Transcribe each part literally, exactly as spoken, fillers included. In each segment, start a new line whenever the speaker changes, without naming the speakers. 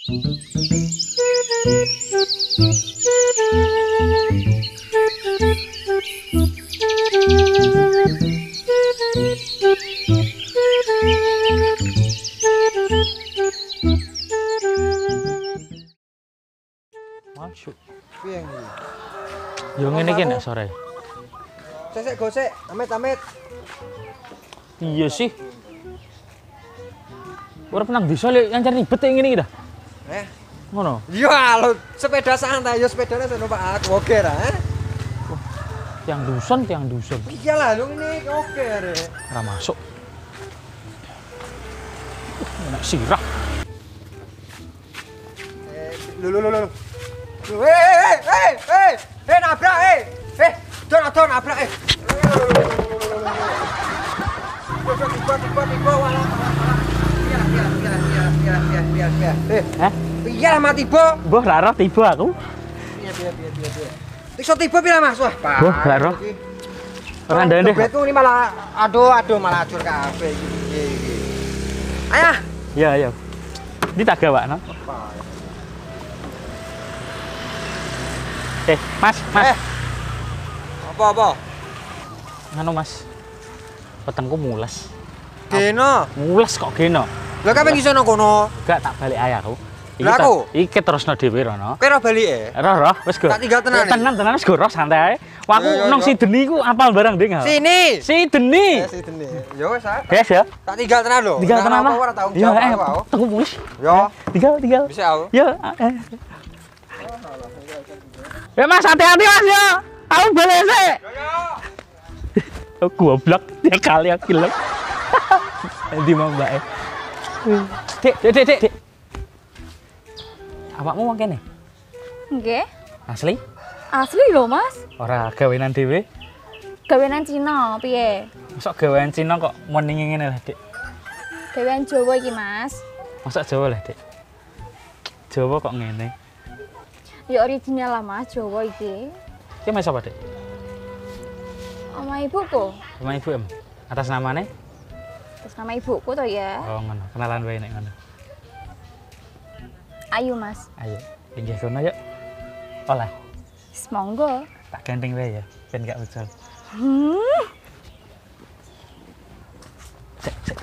Masuk.
Piye iki?
Yo ngene iki nek sore.
Sesek gosek, amit-amit.
Iya sih. Ora pernah bisa lek yang cari ribet ngene iki dah.
Eh,
Ngono.
ya lo sepeda santai, yo sepedane saya numpak aku oke ra, eh?
Tiang dusun, tiang dusun.
Iyalah, lu ini oke rek.
Ora masuk. Enak sirah.
Eh, lu lu lu lu. Eh, eh, eh, eh, eh, nabrak, eh, eh, don, don, nabrak, eh. Tiba, tiba, tiba, walah, walah, walah. Biar, biar, biar, biar, biar, biar, biar, biar. Eh,
Hah?
biar mati tiba.
Mbah ra roh tiba aku.
Biar, biar, biar, biar, biar. Iso tiba biar mas, wah, Pak.
Mbah ra roh. Ora ndek.
Dompetku ini malah, aduh, aduh, malah acur kabeh iki, iki, iki. Ayah.
Iya, iya. Di tak gawakno. Eh, Mas, Mas.
Eh. Apa-apa?
Nganu Mas. Petengku mules.
Geno.
Mules kok geno.
Lah kapan iso nang kono?
Gak tak balik ayah aku.
Lah aku?
Iki terusno dhewe rono.
Kowe ora balike?
Roh roh wis go.
Tak tinggal tenan.
Tenan tenan wis go roh santai ae. Wah aku
Yo, yo,
nang
yo.
si Deni ku apal barang ding.
Sini.
Si Deni.
Eh, si Deni. Yo wis ah.
Guys ya.
Tak tinggal tenan lho.
Tinggal tenan
Nah,
lah.
apa ora tanggung
Ya
jawab
eh
aku.
tunggu mules.
Yo.
Tinggal tinggal.
Bisa aku.
Ya. eh. Ya Mas hati-hati Mas ya. Aku balik sih.
Yo yo.
Aku goblok tiap kali aku bilang. Nanti mau mbak eh. Dek, dek, dek, dek. Awakmu wong kene?
Nggih.
Asli?
Asli lho, Mas.
Ora gawenan dhewe?
Gawean Cina piye?
Masuk gawean Cina kok mending ngene lah, Dik.
Gawean Jawa iki, Mas.
Masuk Jawa lah, Dik. Jawa kok ngene.
Ya original lah, Mas, Jawa iki.
Ki mas sapa, Dik?
Oma ibuku.
Nama ibu em. Atas namanya?
Terus nama ibuku to ya.
Oh, ngono. Kenalan wae nek ngono.
Ayu, Mas.
Ayo, pinggir kono yuk. Oleh.
Wis monggo.
Tak gandeng wae ya, ben gak ucul.
Hmm.
Cek, cek.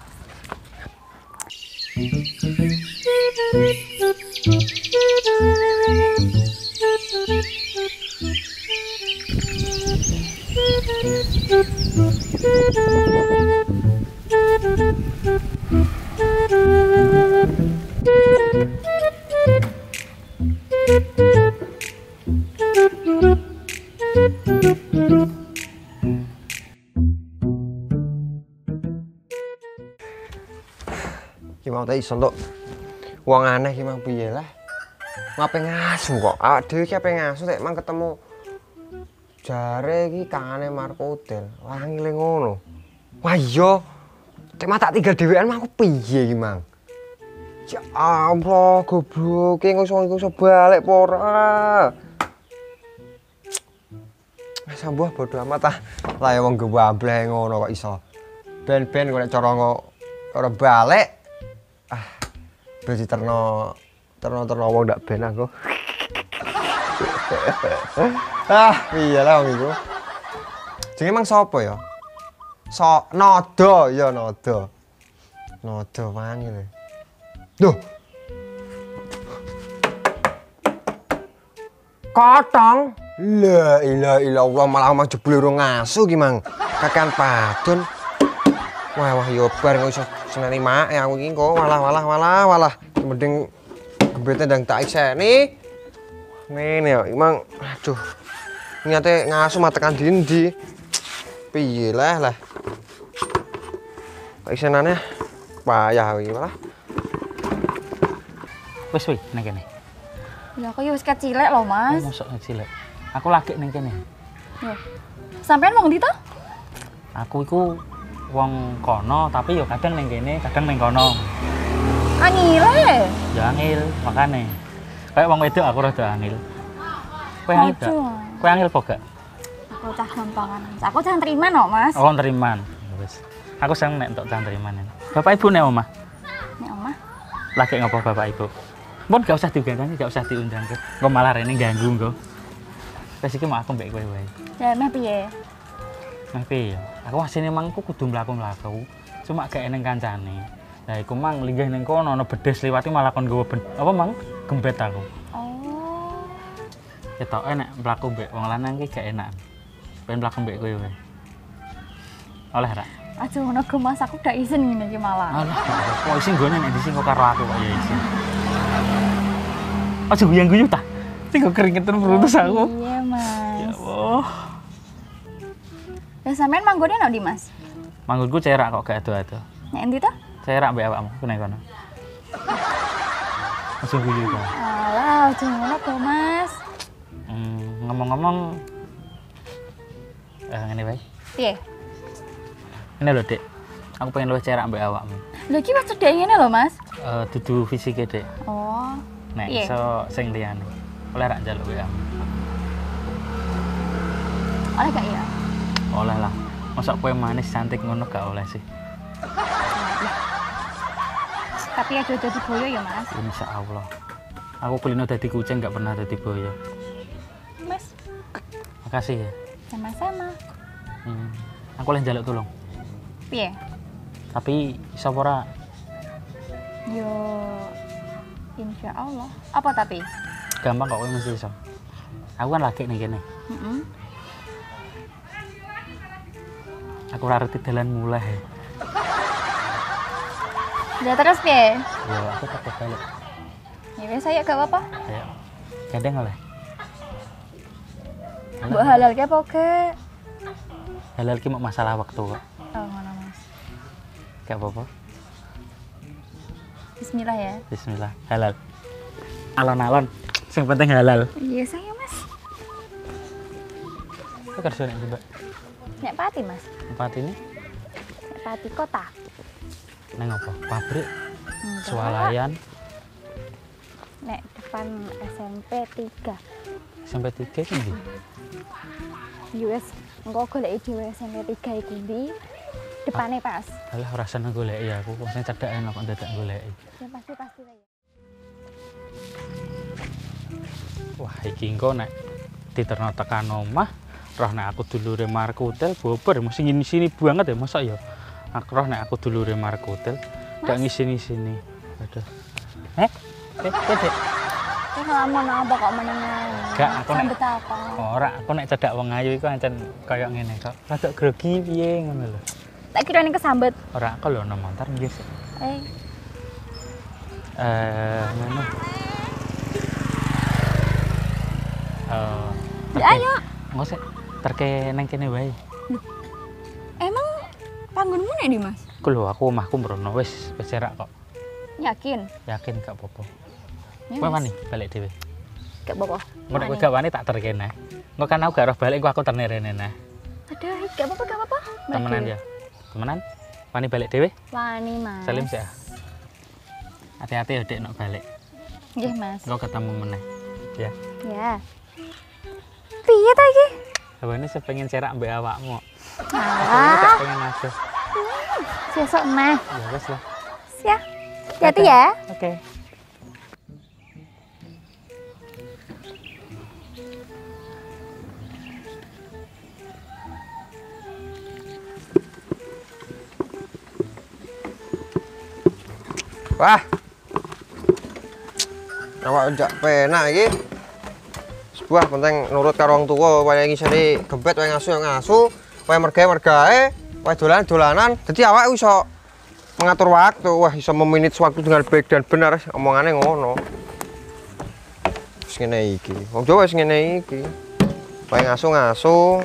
Ki mau ta iso tok. Wong aneh ki mang piye lah. Ngape ngasu kok? Awak dhewe ki ape ngasu nek mang ketemu jare iki kangane Marco Hotel. Wah ngile ngono. Wah iya. Cek mah tak tinggal dhewean mah aku piye iki mang? Ya Allah, goblok, ki iso iso balik apa ora? Wis ambuh bodo amat ah. Lah ya wong gemblae ngono kok iso. Ben-ben kok nek cara ora balik. Ah, berarti terno terno terno wong ndak ben aku. Ah, iya lah wong iku. Jenenge mang sapa ya? So Nada, ya Nada. Nada wangi lho. Duh. Kotong. La ilaha illallah malah mang jebule ro ngasu ki mang. Kakan padun. Wah wah yo bar kok iso seneni mak aku iki kok walah walah walah walah. Mending gembete ndang tak iseni. Ngene yo emang aduh. Niate ngasu mah tekan ndi. Piye lah lah. Tak isenane payah iki malah.
Wis wis nang kene.
Ya aku ya wis kecilek lho, Mas.
Masuk cilik. Aku lagi nang kene.
Yo. Sampean wong ndi to?
Aku iku wong kono tapi yo kadang ning kene, kadang ning kono.
Angile.
Ya angil, makane. Kayak wong wedok aku rada angil. Kowe angil gak? Kowe angil apa gak?
Aku cah gampangan. Aku cah terima no, Mas.
Oh, teriman. Wis. Aku seneng nek entuk cah teriman. Bapak Ibu nek omah?
Nek omah.
Lagi ngopo Bapak Ibu? Mbon gak usah digandani, gak usah diundang ke. Engko malah rene ganggu engko. Wes iki mau aku mbek kowe wae.
Ya meh piye?
Meh piye? Aku asine mang ku kudu mlaku-mlaku. Cuma gak eneng kancane. Lah iku mang linggih ning kono ana bedes liwati malah kon nggawa apa mang gembet aku.
Oh.
Ketoke nek mlaku mbek wong lanang iki gak enak. Pengen mlaku mbek kowe wae. Oleh ra?
Aduh ngono ge Mas, aku udah izin ngene iki malah.
Alah, kok isin gone nek disin kok karo aku kok ya isin. Aja guyang-guyu ta. Sing kok keringetan perut aku.
Iya, Mas.
Ya Allah.
Ya sampean manggone nang ndi, Mas?
Manggonku cerak kok gak ado-ado.
Nek endi to?
Cerak mbek awakmu, ku nek kono. Aja guyu ta.
Alah, aja ngono kok, Mas.
Hmm, ngomong-ngomong eh ngene wae.
Piye?
Ini lho, Dek. Aku pengen luwih cerak mbek awakmu.
Lho iki wis cedhek ngene lho, Mas.
Eh dudu fisike, Dek.
Oh.
Nek
Piye?
iso sing liyane. Oleh rak njaluk W A.
Oleh gak ya?
Oleh lah. Masa kowe manis cantik ngono gak oleh sih.
Tapi aja dadi boyo ya, Mas.
Insya Allah. Aku kulino dadi kucing gak pernah dadi boyo.
Mas,
Makasih ya.
sama-sama.
Hmm. Aku oleh njaluk tolong.
Piye?
Tapi iso apa ora?
Yo insya Allah. Apa tapi?
Gampang kok kowe mesti iso. Aku kan lagi ning kene.
Heeh.
Aku ora ngerti dalan mulai.
Ya terus piye?
Ya aku tak balik.
Ya wis ayo gak apa-apa.
Ayo. Kadang oleh.
Mbok halal ke apa gak?
Halal ki mau masalah waktu kok.
Oh, ngono, Mas.
Gak apa-apa.
Bismillah ya.
Bismillah. Halal. Alon-alon. Yang penting halal.
Iya, saya, Mas.
Itu kerja nek Mbak.
Nek Pati, Mas.
Tempat ini
Nek Pati kota.
neng apa? Pabrik,
Enggak.
swalayan,
Nek depan S M P tiga.
sampai tiga kan ndi?
U S engko golek dhewe S M P tiga iku ndi? Depane pas.
Alah ora seneng goleki aku, wong sing cedhak enak kok dadak goleki.
Ya pasti pasti lah ya.
Wah, iki engko nek diterno tekan omah, roh nek aku dulure Markutel bober mesti ngisi-sini banget ya, masa ya. Aku roh nek aku dulure Markutel, gak ngisi-sini. Aduh. Eh? Eh, Dek.
Ki ngelamun apa kok menengan?
Gak, aku nek-
Sambet apa?
Ora, aku nek cedhak wong ayu iku ancen kaya ngene kok. Rada grogi piye ngono lho.
Tak kira ini kesambet.
Ora, aku lho nang montor nggih.
Eh,
Eh, ngono. Eh,
ya ayo.
Engko sik terke nang kene wae.
Emang panggonmu nek ndi, Mas?
Aku lho, aku omahku mrono wis wis cerak kok.
Yakin?
Yakin gak apa-apa.
Ya,
Kowe
Mas.
wani balik dhewe.
Gak apa-apa.
Engko nek kowe gak wani tak terkene. Engko kan aku gak roh balik, engko aku terne rene nah.
Aduh, gak apa-apa, gak apa-apa. Balik
Temenan
dhewe.
ya. Temenan? Wani balik dhewe?
Wani, Mas.
Salim sih. Hati-hati ya, Dek, nek balik.
Nggih, Mas.
Engko ketemu meneh. Ya.
Ya. Piye ta iki?
Sawane sepengen cerak mbek awakmu. Aku
Ah,
tak pengen aja.
sesuk meh.
Ya wis lah.
Ya. Hati ya.
Oke.
Wah. Awak njak penak iki. Sebuah penting nurut karo wong tuwa, wae ngiseni gempet wae ngasu ngasu, wae mergae mergae, wae dolan dolanan. Dadi awak iso mengatur waktu, wah iso memanage waktu dengan baik dan benar, omongane ngono. Wis ngene iki. Wong Jawa wis ngene iki. Wae ngasu ngasu.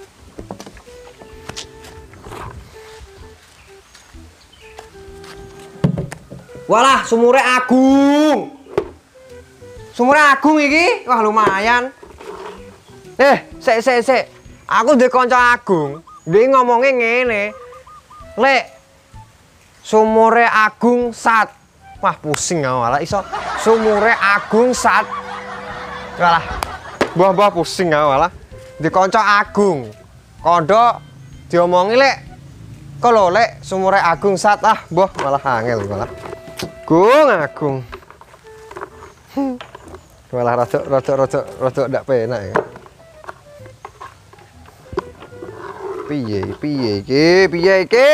Walah, sumure agung. Sumure agung iki. Wah, lumayan. Eh, sik sik sik. Aku ndek kanca agung. Dia ngomongnya ngene. Lek sumure agung sat. Wah, pusing aku malah iso sumure agung sat. Walah. Mbah-mbah pusing aku malah. Ndek kanca agung. Kondo diomongi lek kalau lek sumure agung sat ah, mbah malah angel malah. Agung, agung. Malah rada rada rada rada ndak penak ya. Piye piye iki? Piye iki?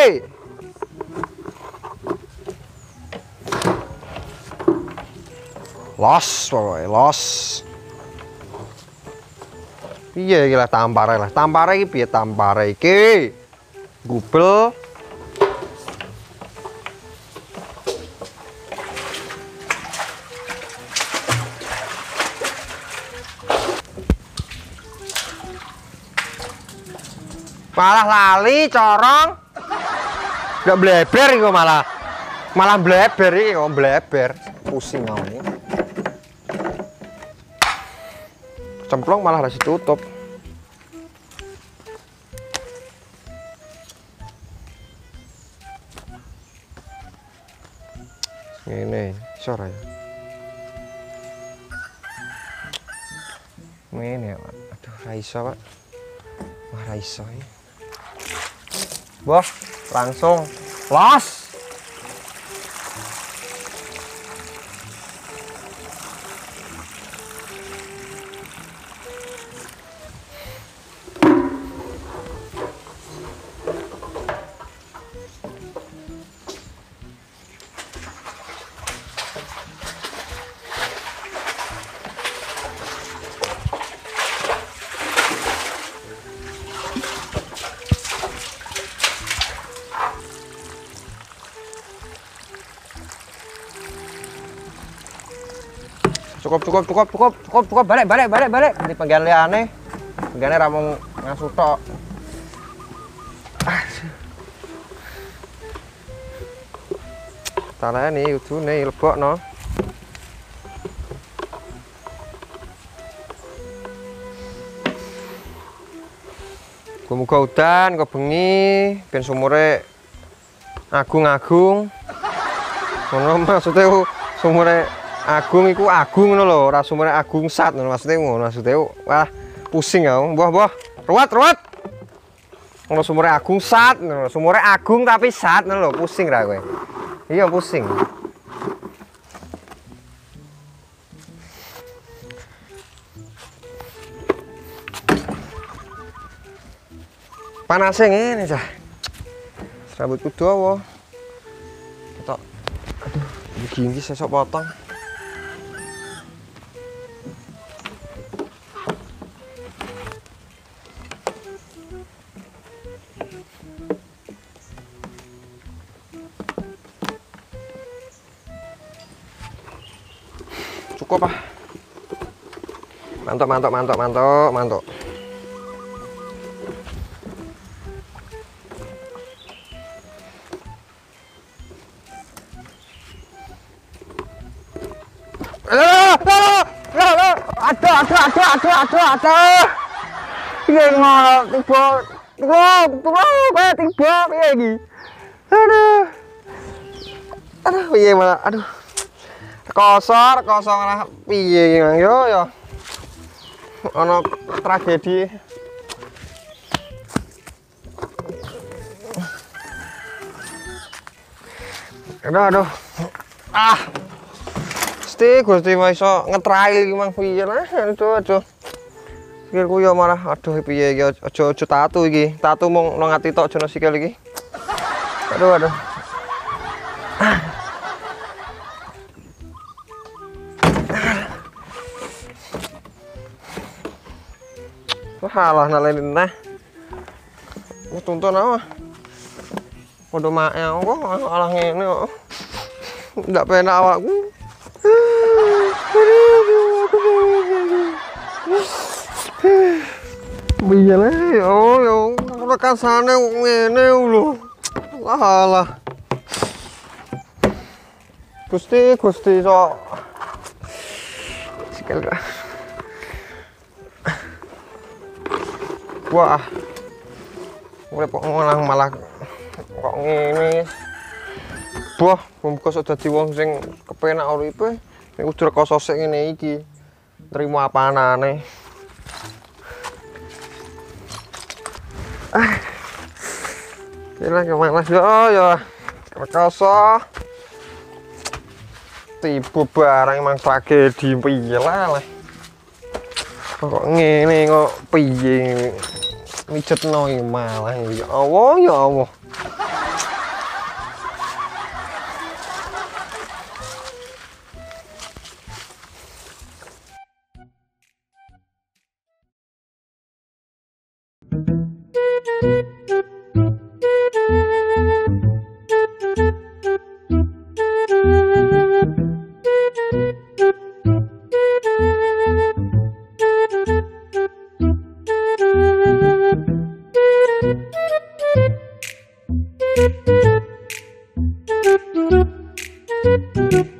Los pokoke los. Piye iki lah tampare lah. Tampare iki piye tampare iki? Gubel. Malah lali corong. Gak bleber iku malah. Malah bleber iki kok bleber. Pusing aku. Cemplong malah harus ditutup. Ini sore ya. Ini ya, Pak. Aduh, Raisa, Pak. Wah, Raisa ya. Wah, langsung los. Cukup cukup cukup cukup cukup cukup balik balik balik balik di bagian liane bagiannya ramong ngasuh tok. Tanahnya nih itu nih lebok no. Muga udan kok bengi ben sumure agung-agung. Ngono maksudnya sumure agung iku agung ngono lho, ora sumure agung sat ngono maksudnya ngono maksudnya. Wah, pusing aku. Mbah-mbah, ruwet ruwet. Ngono sumure agung sat ngono, sumure agung tapi sat ngono lho, pusing ra kowe. Iya pusing. Panasnya ngene cah. Rambutku dawa. Ketok. Aduh, iki sesok potong. Cukup ah. Mantuk mantuk mantuk mantuk mantuk. Aduh, aduh, aduh, aduh, aduh, aduh. Piye ngono tiba. Tiba, tiba, tiba, tiba piye iki? Aduh. Aduh, piye malah aduh. Kosor, kosong lah piye iki, Mang? Yo, yo. Ono tragedi. Aduh, aduh. Ah. Gusti, Gusti iso ngetrail iki Mang piye lah. Aduh, aduh. Sikilku yo malah aduh piye iki aja aja tatu iki. Tatu mung nang ati tok aja sikil iki. Aduh, aduh. Wah, alah naleni nah. Wis tuntun apa? Padha mak kok alah ngene kok. Ndak penak awakku. Biar lah, oh yo, rekan sana ngene lho. Lah lah. Gusti, Gusti so. Sikil. Wah. Mulai kok malah malah kok ngene. Wah, muga sok dadi wong sing kepenak uripe. Nek udah rekoso sik ngene iki. Trimo apanane. Ah. Kira kemana yo yo. Rekoso. tiba barang emang tragedi piye lah. Kok ngene kok piye mijetno iki malah ya Allah ya Allah.
Thank you.